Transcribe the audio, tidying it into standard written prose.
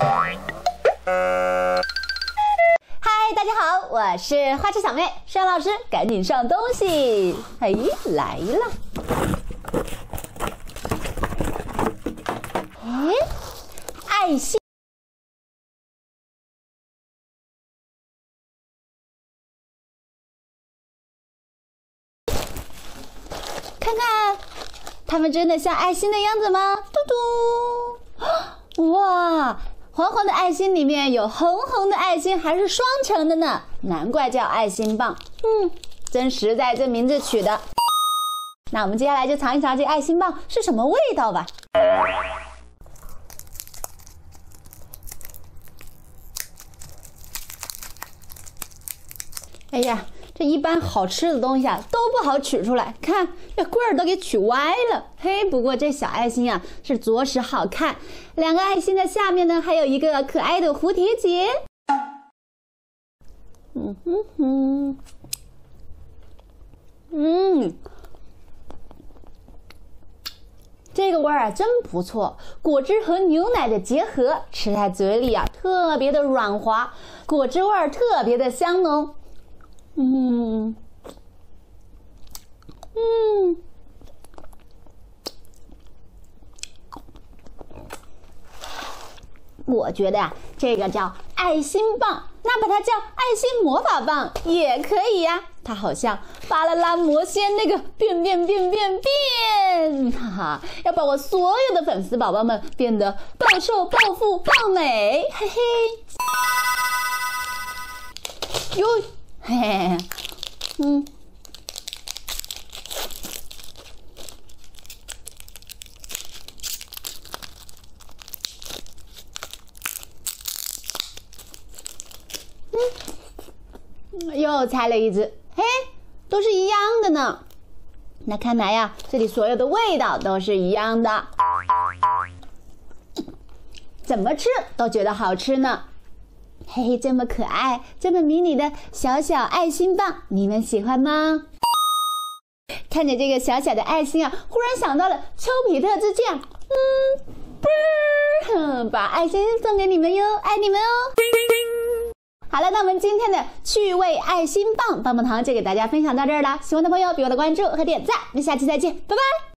大家好，我是花痴小妹，尚老师，赶紧上东西。哎，来了。哎，爱心。看看，它们真的像爱心的样子吗？嘟嘟！哇！黄黄的爱心里面有红红的爱心，还是双层的呢，难怪叫爱心棒。真实在，这名字取的。那我们接下来就尝一尝这爱心棒是什么味道吧。哎呀，这一般好吃的东西啊都不好取出来，看这棍儿都给取歪了。嘿，不过这小爱心啊是着实好看，两个爱心的下面呢还有一个可爱的蝴蝶结。这个味儿啊真不错，果汁和牛奶的结合，吃在嘴里啊特别的软滑，果汁味儿特别的香浓。我觉得呀，这个叫爱心棒，那把它叫爱心魔法棒也可以呀。它好像巴啦啦魔仙那个变，哈哈，要把我所有的粉丝宝宝们变得暴瘦、暴富、暴美，嘿嘿。哟，嘿嘿。又猜了一只，嘿，都是一样的呢。那看来呀，这里所有的味道都是一样的，怎么吃都觉得好吃呢。嘿嘿，这么可爱，这么迷你的小小爱心棒，你们喜欢吗？看着这个小小的爱心啊，忽然想到了丘比特之箭，把爱心送给你们哟，爱你们哦。好了，那我们今天的趣味爱心棒棒棒糖就给大家分享到这儿了。喜欢的朋友别忘了关注和点赞，我们下期再见，拜拜。